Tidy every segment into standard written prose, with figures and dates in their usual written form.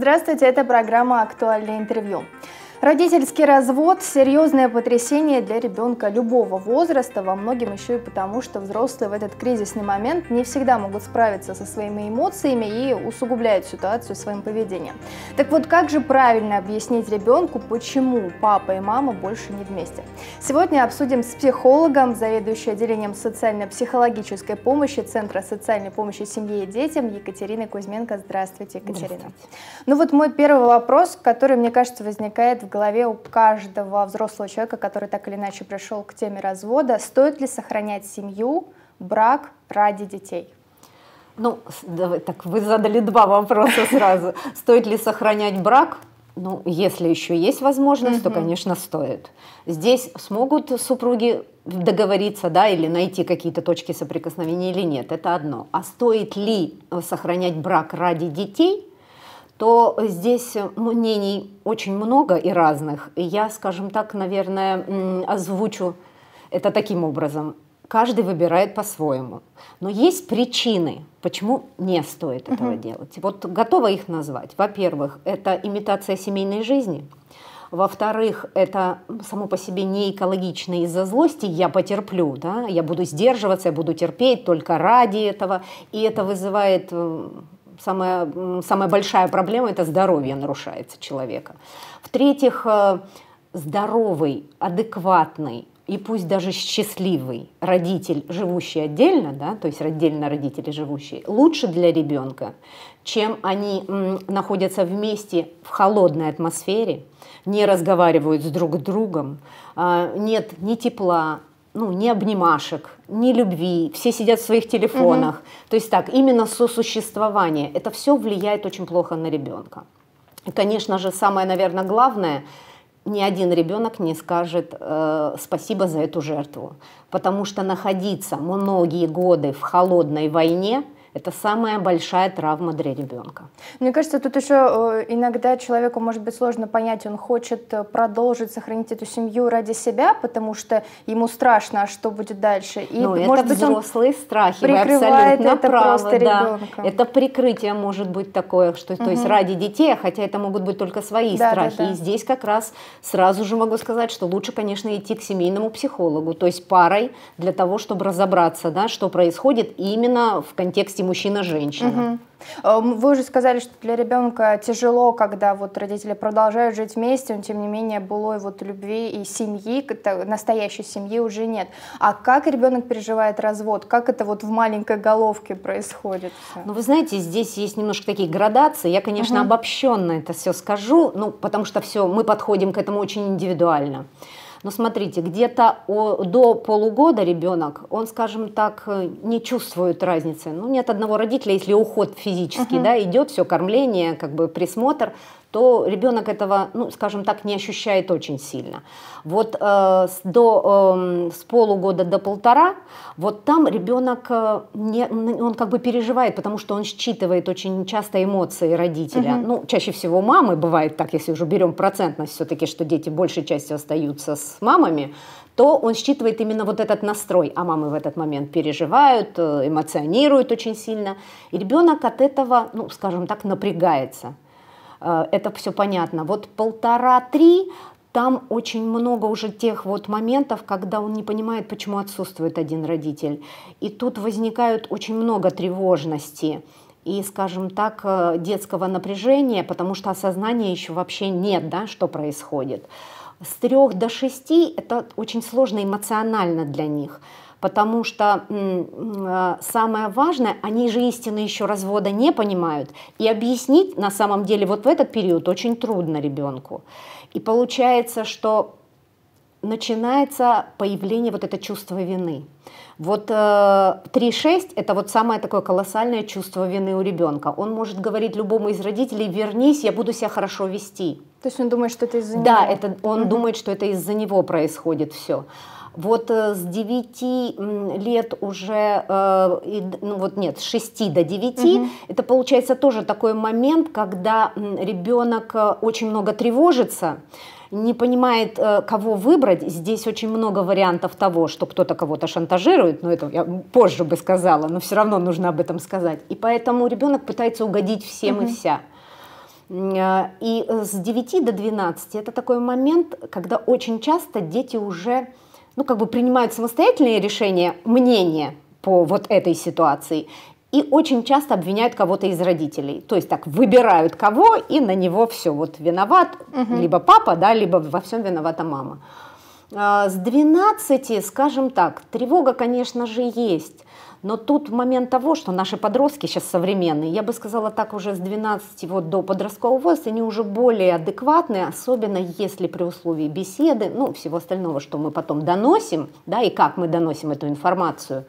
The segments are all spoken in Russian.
Здравствуйте, это программа «Актуальное интервью». Родительский развод – серьезное потрясение для ребенка любого возраста, во многом еще и потому, что взрослые в этот кризисный момент не всегда могут справиться со своими эмоциями и усугубляют ситуацию своим поведением. Так вот, как же правильно объяснить ребенку, почему папа и мама больше не вместе? Сегодня обсудим с психологом, заведующей отделением социально-психологической помощи Центра социальной помощи семье и детям Екатериной Кузьменко. Здравствуйте, Екатерина. Здравствуйте. Ну вот мой первый вопрос, который, мне кажется, возникает в голове у каждого взрослого человека, который так или иначе пришел к теме развода. Стоит ли сохранять семью, брак ради детей? Ну, давай, так вы задали два вопроса сразу. Стоит ли сохранять брак? Ну, если еще есть возможность, то, конечно, стоит. Здесь смогут супруги договориться, да, или найти какие-то точки соприкосновения или нет, это одно. А стоит ли сохранять брак ради детей? То здесь мнений очень много и разных. И я, скажем так, наверное, озвучу это таким образом. Каждый выбирает по-своему. Но есть причины, почему не стоит этого делать. Вот готова их назвать. Во-первых, это имитация семейной жизни. Во-вторых, это само по себе не экологично из-за злости, я потерплю, да? Я буду сдерживаться, я буду терпеть только ради этого. И это вызывает... Самая большая проблема – это здоровье нарушается человека. В-третьих, здоровый, адекватный и пусть даже счастливый родитель, живущий отдельно, да, то есть отдельно родители живущие, лучше для ребенка, чем они находятся вместе в холодной атмосфере, не разговаривают с друг другом, нет ни тепла, ни обнимашек, ни любви, все сидят в своих телефонах. То есть так, именно сосуществование, это все влияет очень плохо на ребенка. И, конечно же, самое, наверное, главное, ни один ребенок не скажет спасибо за эту жертву, потому что находиться многие годы в холодной войне – это самая большая травма для ребенка. Мне кажется, тут еще иногда человеку может быть сложно понять, он хочет продолжить сохранить эту семью ради себя, потому что ему страшно, а что будет дальше. И, может быть, взрослые страхи, прикрывает вы абсолютно это правы, просто да. ребенка. Это прикрытие может быть такое, что, то есть ради детей, хотя это могут быть только свои страхи. Да. И здесь как раз сразу же могу сказать, что лучше, конечно, идти к семейному психологу, то есть парой, для того, чтобы разобраться, да, что происходит именно в контексте мужчина-женщина. Вы уже сказали, что для ребенка тяжело, когда вот родители продолжают жить вместе, но тем не менее былой вот любви и семьи, настоящей семьи уже нет. А как ребенок переживает развод? Как это вот в маленькой головке происходит? Ну, вы знаете, здесь есть немножко такие градации. Я, конечно, обобщенно это все скажу, потому что мы подходим к этому очень индивидуально. Но смотрите, где-то до полугода ребенок, он, скажем так, не чувствует разницы. Ни от одного родителя, если уход физический, да, идет, все кормление, присмотр, то ребенок этого, скажем так, не ощущает очень сильно. Вот с полугода до полтора, вот там ребенок, он переживает, потому что он считывает очень часто эмоции родителя. Чаще всего мамы, бывает так, если уже берем процентность все-таки, что дети большей частью остаются с мамами, то он считывает именно вот этот настрой, а мамы в этот момент переживают, эмоционируют очень сильно, и ребенок от этого, скажем так, напрягается. Это все понятно. Вот 1,5-3, там очень много уже тех вот моментов, когда он не понимает, почему отсутствует один родитель. И тут возникают очень много тревожности и, скажем так, детского напряжения, потому что осознания еще вообще нет, да, что происходит. С 3 до 6 это очень сложно эмоционально для них. Потому что самое важное, они же истины еще развода не понимают. И объяснить на самом деле вот в этот период очень трудно ребенку. И получается, что начинается появление вот это чувство вины. Вот 3-6 это вот самое такое колоссальное чувство вины у ребенка. Он может говорить любому из родителей: вернись, я буду себя хорошо вести. То есть он думает, что это из-за него? Да, он думает, что это из-за него происходит все. Вот с 9 лет уже, с 6 до 9, это получается тоже такой момент, когда ребенок очень много тревожится, не понимает, кого выбрать. Здесь очень много вариантов того, что кто-то кого-то шантажирует, но это я позже бы сказала, но все равно нужно об этом сказать. И поэтому ребенок пытается угодить всем и вся. И с 9 до 12 это такой момент, когда очень часто дети уже принимают самостоятельные решения, мнения по вот этой ситуации, и очень часто обвиняют кого-то из родителей. То есть так выбирают кого, и на него все. Вот виноват либо папа, да, либо во всем виновата мама. С 12, скажем так, тревога, конечно же, есть. Но тут момент того, что наши подростки сейчас современные, я бы сказала так, уже с 12 вот до подросткового возраста, они уже более адекватные, особенно если при условии беседы, всего остального, что мы потом доносим, да, и как мы доносим эту информацию,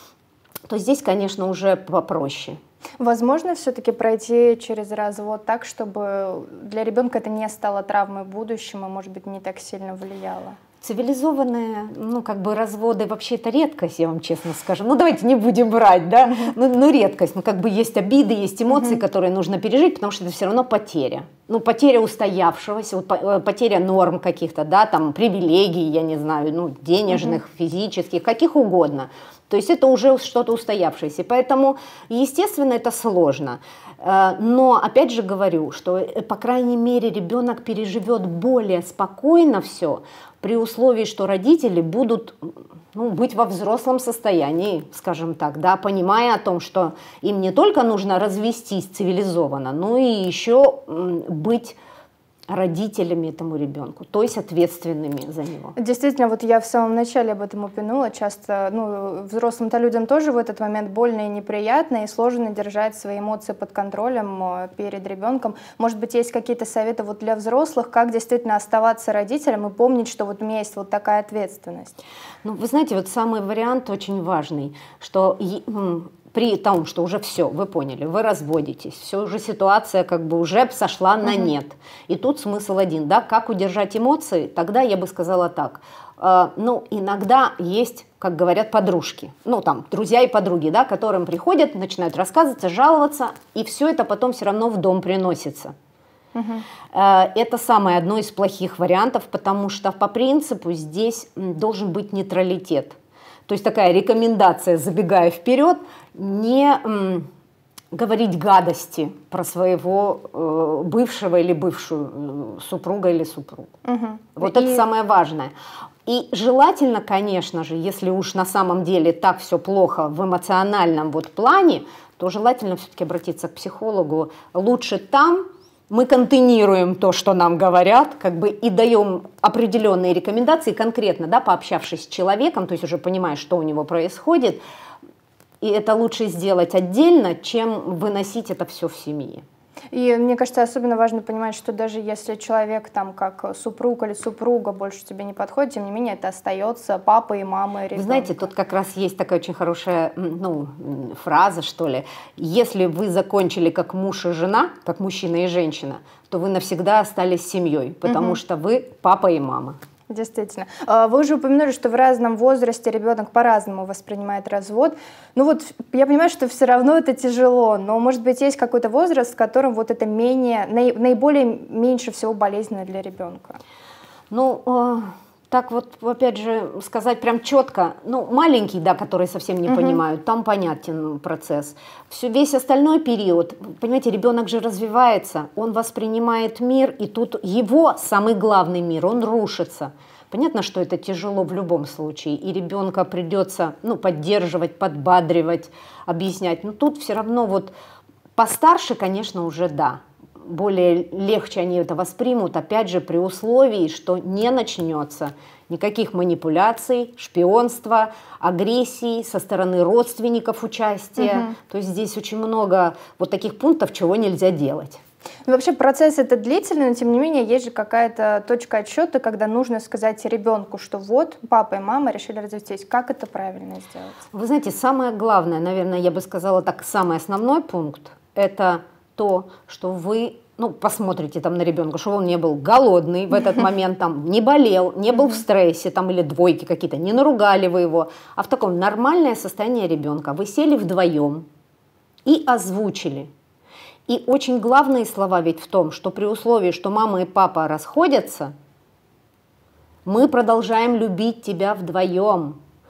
то здесь, конечно, уже попроще. Возможно все-таки пройти через развод так, чтобы для ребенка это не стало травмой в будущем и, может быть, не так сильно влияло? Цивилизованные, разводы вообще это редкость, я вам честно скажу. Давайте не будем брать, да, редкость. Есть обиды, есть эмоции, которые нужно пережить, потому что это все равно потеря. Потеря устоявшегося, потеря норм каких-то, да, там, привилегий, я не знаю, денежных, физических, каких угодно. То есть это уже что-то устоявшееся. Поэтому, естественно, это сложно. Но, опять же говорю, что, по крайней мере, ребенок переживет более спокойно все, при условии, что родители будут быть во взрослом состоянии, скажем так, да, понимая о том, что им не только нужно развестись цивилизованно, но и еще быть родителями этому ребенку, то есть ответственными за него. Действительно, вот я в самом начале об этом упомянула, часто взрослым-то людям тоже в этот момент больно и неприятно, и сложно держать свои эмоции под контролем перед ребенком. Может быть, есть какие-то советы вот для взрослых, как действительно оставаться родителем и помнить, что вот у меня есть вот такая ответственность? Вы знаете, вот самый вариант очень важный, что при том, что уже все, вы поняли, вы разводитесь, все уже ситуация уже сошла на нет. И тут смысл один, да, как удержать эмоции, тогда я бы сказала так, иногда есть, как говорят, подружки, друзья и подруги, да, которым приходят, начинают рассказываться, жаловаться, и все это потом все равно в дом приносится. Это самое одно из плохих вариантов, потому что по принципу здесь должен быть нейтралитет. То есть такая рекомендация, забегая вперед, не говорить гадости про своего бывшего или бывшую супруга или супругу. Вот это самое важное. И желательно, конечно же, если уж на самом деле так все плохо в эмоциональном плане, то желательно все-таки обратиться к психологу. Лучше там мы контейнируем то, что нам говорят, и даем определенные рекомендации конкретно, да, пообщавшись с человеком, то есть уже понимая, что у него происходит, и это лучше сделать отдельно, чем выносить это все в семье. И мне кажется, особенно важно понимать, что даже если человек как супруг или супруга больше тебе не подходит, тем не менее это остается папой и мамой ребенка. Вы знаете, тут как раз есть такая очень хорошая фраза, что ли. Если вы закончили как муж и жена, как мужчина и женщина, то вы навсегда остались семьей, потому что вы папа и мама. Действительно. Вы уже упомянули, что в разном возрасте ребенок по-разному воспринимает развод. Я понимаю, что все равно это тяжело, но, может быть, есть какой-то возраст, в котором это наиболее меньше всего болезненно для ребенка? Так опять же, сказать прям четко, маленький, да, которые совсем не понимают, там понятен процесс. Весь остальной период, понимаете, ребенок же развивается, он воспринимает мир, и тут его самый главный мир, он рушится. Понятно, что это тяжело в любом случае, и ребенка придется поддерживать, подбадривать, объяснять. Но тут все равно постарше, конечно, уже да. Более легче они это воспримут, опять же, при условии, что не начнется никаких манипуляций, шпионства, агрессии со стороны родственников участия. То есть здесь очень много таких пунктов, чего нельзя делать. Вообще процесс это длительный, но тем не менее есть же какая-то точка отсчета, когда нужно сказать ребенку, что папа и мама решили развестись. Как это правильно сделать? Вы знаете, самое главное, наверное, я бы сказала так, самый основной пункт, это то, что вы посмотрите на ребенка, чтобы он не был голодный в этот момент, не болел, не был в стрессе или двойки какие-то, не наругали вы его, а в таком нормальное состояние ребенка. Вы сели вдвоем и озвучили. И очень главные слова ведь в том, что при условии, что мама и папа расходятся, мы продолжаем любить тебя вдвоем.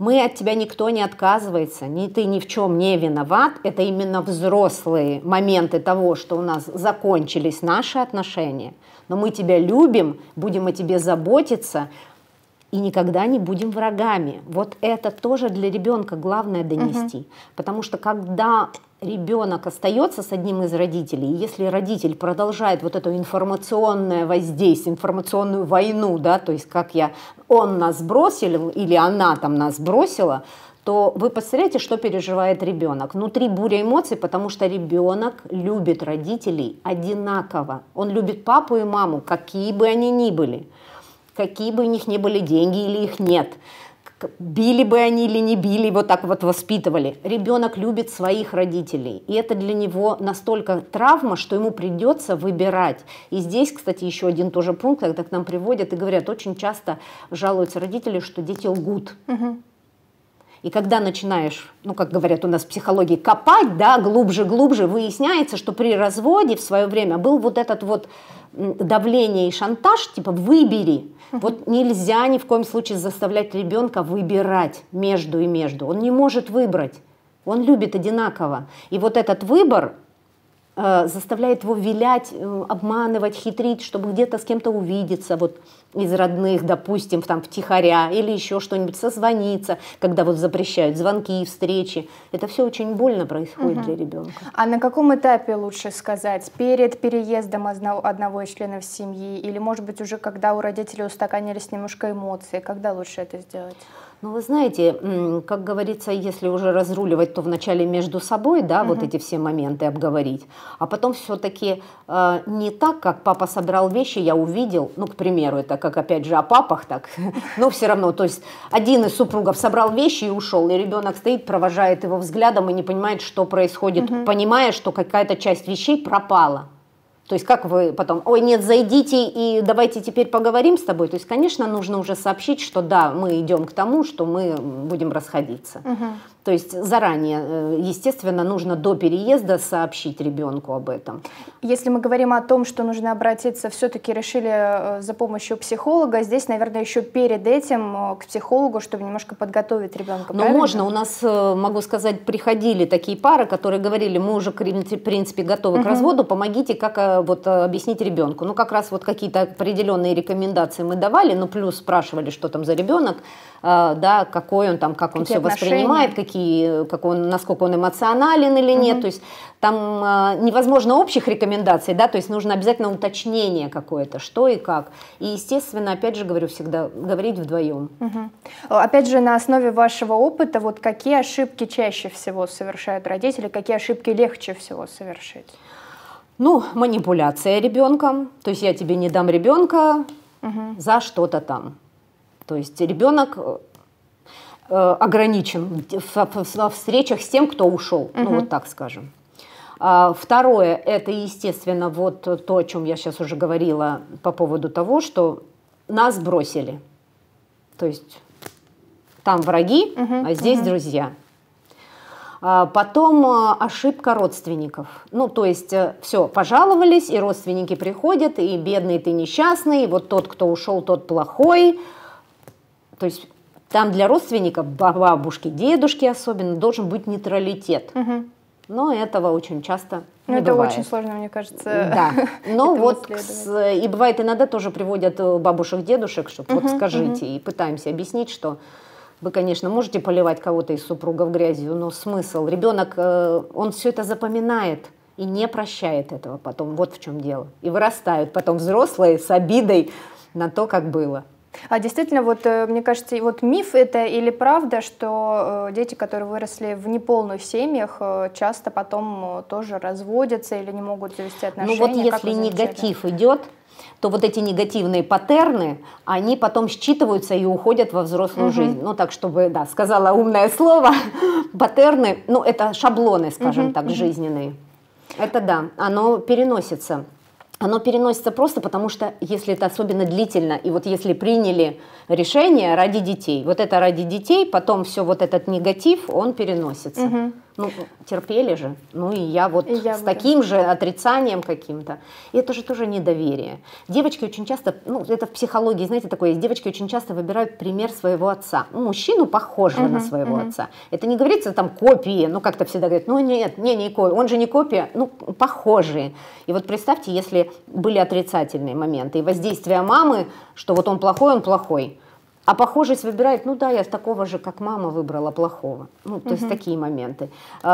Мы от тебя никто не отказывается, ты ни в чем не виноват. Это именно взрослые моменты того, что у нас закончились наши отношения. Но мы тебя любим, будем о тебе заботиться и никогда не будем врагами. Вот это тоже для ребенка главное донести. Потому что когда ребенок остается с одним из родителей, и если родитель продолжает вот это информационное воздействие, информационную войну, да, то есть он нас бросил или она там нас бросила, то вы представляете, что переживает ребенок. Внутри буря эмоций, потому что ребенок любит родителей одинаково. Он любит папу и маму, какие бы они ни были, какие бы у них ни были деньги или их нет. Били бы они или не били, вот так вот воспитывали. Ребенок любит своих родителей. И это для него настолько травма, что ему придется выбирать. И здесь, кстати, еще один тоже пункт, когда к нам приводят и говорят, очень часто жалуются родители, что дети лгут. И когда начинаешь, как говорят у нас в психологии, копать, да, глубже, выясняется, что при разводе в свое время был вот этот вот давление и шантаж, типа выбери. Вот нельзя ни в коем случае заставлять ребенка выбирать между и между. Он не может выбрать. Он любит одинаково. И вот этот выбор заставляет его вилять, обманывать, хитрить, чтобы где-то с кем-то увидеться, вот из родных, допустим, там втихаря, или еще что-нибудь, созвониться, когда вот запрещают звонки, встречи. Это все очень больно происходит для ребенка. А на каком этапе лучше сказать? Перед переездом одного из членов семьи? Или, может быть, уже когда у родителей устаканились немножко эмоции? Когда лучше это сделать? Ну, вы знаете, как говорится, если уже разруливать, то вначале между собой, да, вот эти все моменты обговорить, а потом все-таки не так, как папа собрал вещи, я увидел, к примеру, это как опять же о папах так, но все равно, то есть один из супругов собрал вещи и ушел, и ребенок стоит, провожает его взглядом и не понимает, что происходит, понимая, что какая-то часть вещей пропала. То есть как вы потом, ой, нет, зайдите и давайте теперь поговорим с тобой. То есть, конечно, нужно уже сообщить, что да, мы идем к тому, что мы будем расходиться. То есть заранее, естественно, нужно до переезда сообщить ребенку об этом. Если мы говорим о том, что нужно обратиться, все-таки решили за помощью психолога, здесь, наверное, еще перед этим к психологу, чтобы немножко подготовить ребенка. Но можно, у нас, могу сказать, приходили такие пары, которые говорили, мы уже, в принципе, готовы к разводу, помогите, как вот объяснить ребенку. Ну, как раз вот какие-то определенные рекомендации мы давали, ну, плюс спрашивали, что там за ребенок, да, какой он там, как он все воспринимает, насколько он эмоционален или нет. То есть там невозможно общих рекомендаций, да, то есть нужно обязательно уточнение какое-то, что и как. И, естественно, опять же говорю, всегда говорить вдвоем. Опять же, на основе вашего опыта, вот какие ошибки чаще всего совершают родители, какие ошибки легче всего совершить? Ну, манипуляция ребенком, то есть я тебе не дам ребенка за что-то там. То есть ребенок ограничен во встречах с тем, кто ушел, ну вот так скажем. Второе, это, естественно, вот то, о чем я сейчас уже говорила по поводу того, что нас бросили. То есть там враги, а здесь друзья. Потом ошибка родственников. Ну, то есть все, пожаловались, и родственники приходят, и бедный ты несчастный, вот тот, кто ушел, тот плохой. То есть там для родственников, бабушки, дедушки особенно, должен быть нейтралитет. Но этого очень часто не это бывает. Очень сложно, мне кажется. Да. Но вот и бывает иногда тоже приводят бабушек, дедушек, чтобы вот скажите, и пытаемся объяснить, что вы, конечно, можете поливать кого-то из супругов грязью, но смысл. Ребенок, он все это запоминает и не прощает этого потом. Вот в чем дело. И вырастают потом взрослые с обидой на то, как было. А действительно, вот мне кажется, вот миф это или правда, что дети, которые выросли в неполных семьях, часто потом тоже разводятся или не могут завести отношения? Ну вот если негатив идет, то вот эти негативные паттерны, они потом считываются и уходят во взрослую жизнь. Ну так, чтобы, да, сказала умное слово, паттерны, ну это шаблоны, скажем так, жизненные. Это да, оно переносится. Оно переносится просто потому, что если это особенно длительно, и вот если приняли решение ради детей, вот это ради детей, потом все вот этот негатив, он переносится. Ну, терпели же. Ну, и я вот с таким же отрицанием каким-то. И это же тоже недоверие. Девочки очень часто, ну, это в психологии, знаете, такое есть, девочки очень часто выбирают пример своего отца. Ну, мужчину похожего на своего отца. Это не говорится там копии, ну, как-то всегда говорят, ну, нет, не копия, он же не копия, ну, похожие. И вот представьте, если были отрицательные моменты и воздействие мамы, что вот он плохой, а похожесть выбирает, ну да, я такого же, как мама выбрала плохого. Ну, то есть такие моменты.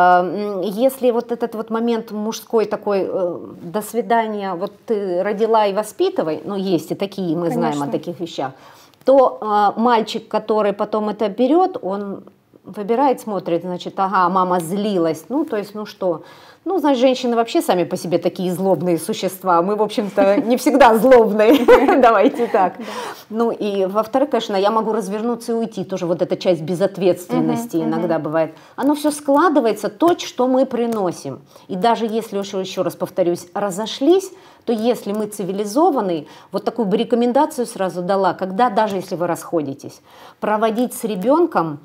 Если вот этот вот момент мужской такой, до свидания, вот ты родила и воспитывай, ну есть и такие, мы знаем о таких вещах, то мальчик, который потом это берет, он выбирает, смотрит, значит, ага, мама злилась, ну, то есть, ну что... Ну, значит, женщины вообще сами по себе такие злобные существа. Мы, в общем-то, не всегда злобные. Давайте так. Ну, и, во-вторых, конечно, я могу развернуться и уйти. Тоже вот эта часть безответственности иногда бывает. Оно все складывается, то, что мы приносим. И даже если, еще раз повторюсь, разошлись, то если мы цивилизованные, вот такую бы рекомендацию сразу дала, когда даже если вы расходитесь, проводить с ребенком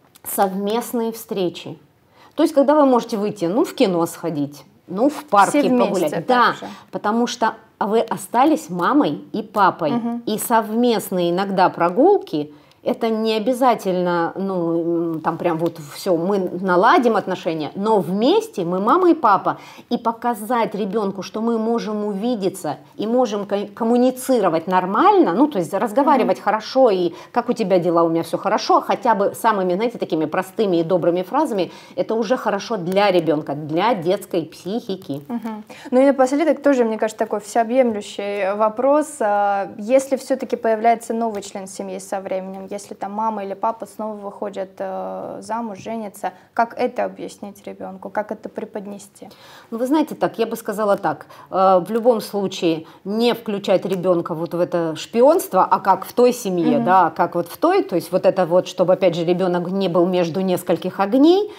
совместные встречи. То есть, когда вы можете выйти, ну, в кино сходить, ну, в парке погулять. Да, потому что вы остались мамой и папой. И совместные иногда прогулки, это не обязательно, ну, там прям вот все, мы наладим отношения, но вместе мы мама и папа. И показать ребенку, что мы можем увидеться и можем коммуницировать нормально, ну, то есть разговаривать хорошо, и как у тебя дела, у меня все хорошо, хотя бы самыми, знаете, такими простыми и добрыми фразами, это уже хорошо для ребенка, для детской психики. Ну и напоследок тоже, мне кажется, такой всеобъемлющий вопрос. Если все-таки появляется новый член семьи со временем, если там мама или папа снова выходят замуж, женятся, как это объяснить ребенку, как это преподнести? Ну, вы знаете, так, я бы сказала так, в любом случае не включать ребенка вот в это шпионство, а как в той семье, да, как вот в той, то есть вот это вот, чтобы, опять же, ребенок не был между нескольких огней.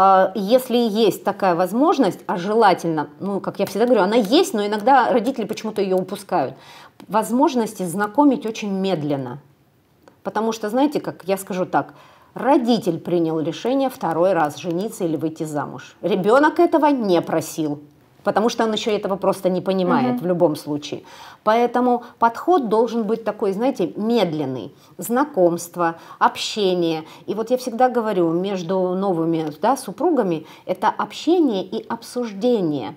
Если есть такая возможность, а желательно, ну, как я всегда говорю, она есть, но иногда родители почему-то ее упускают, возможности знакомить очень медленно. Потому что, знаете, как я скажу так, родитель принял решение второй раз жениться или выйти замуж. Ребенок этого не просил, потому что он еще этого просто не понимает в любом случае. Поэтому подход должен быть такой, знаете, медленный. Знакомство, общение. И вот я всегда говорю, между новыми, да, супругами это общение и обсуждение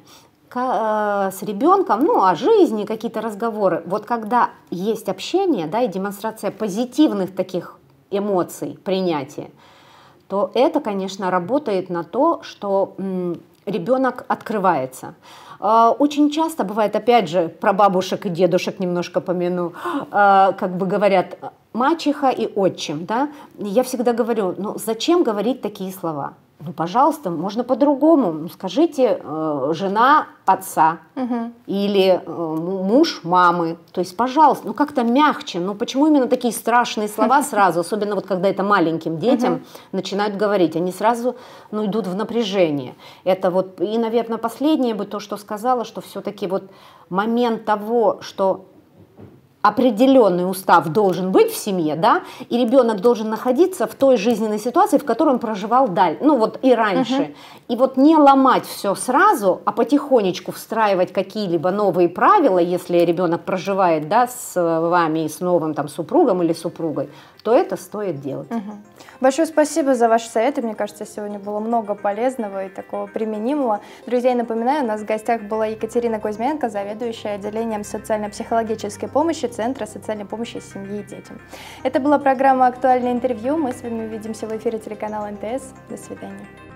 с ребенком, ну, о жизни, какие-то разговоры. Вот когда есть общение, да, и демонстрация позитивных таких эмоций, принятия, то это, конечно, работает на то, что ребенок открывается. Очень часто бывает, опять же, про бабушек и дедушек немножко помяну, как бы говорят, мачеха и отчим, да. Я всегда говорю, ну, зачем говорить такие слова? Ну, пожалуйста, можно по-другому. Ну, скажите, жена отца или муж мамы. То есть, пожалуйста, ну как-то мягче. Ну почему именно такие страшные слова сразу, особенно вот когда это маленьким детям начинают говорить, они сразу, ну, идут в напряжение. Это вот, и, наверное, последнее бы то, что сказала, что все-таки вот момент того, что определенный устав должен быть в семье, да, и ребенок должен находиться в той жизненной ситуации, в которой он проживал дальше, ну вот и раньше. И вот не ломать все сразу, а потихонечку встраивать какие-либо новые правила, если ребенок проживает, да, с вами и с новым там супругом или супругой, то это стоит делать. Большое спасибо за ваши советы. Мне кажется, сегодня было много полезного и такого применимого. Друзья, я напоминаю, у нас в гостях была Екатерина Кузьменко, заведующая отделением социально-психологической помощи Центра социальной помощи семье и детям. Это была программа «Актуальное интервью». Мы с вами увидимся в эфире телеканала НТС. До свидания.